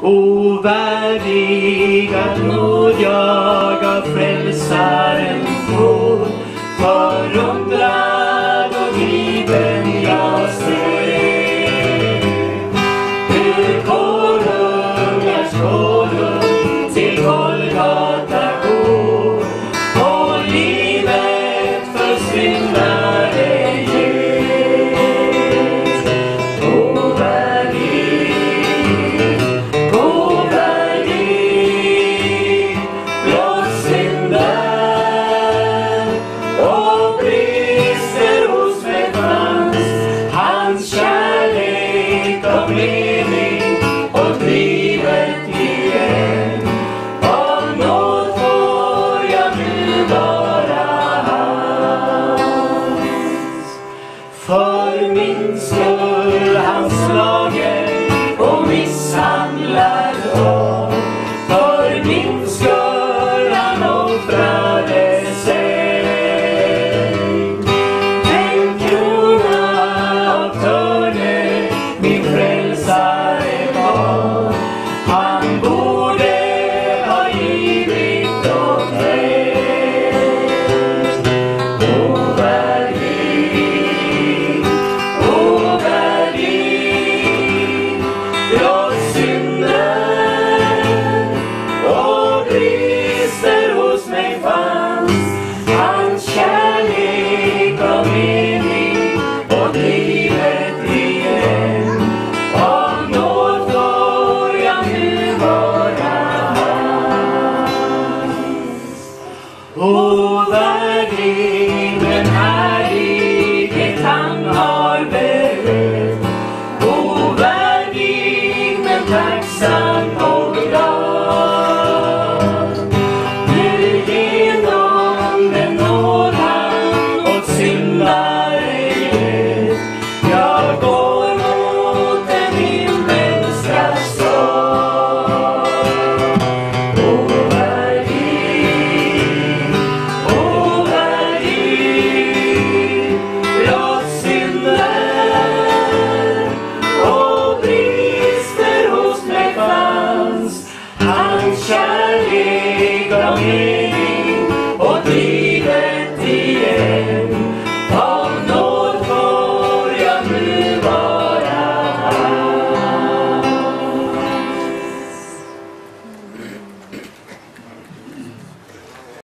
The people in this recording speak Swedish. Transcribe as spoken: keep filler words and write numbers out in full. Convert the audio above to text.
ovärdig att nåd jag av frälsaren får. Förundrad och gripen jag ser hur konungars konung till Golgata går och livet för syndare ges. Ovärdig, ovärdig, blott synder och brister hos mig fanns. Hans kärlek och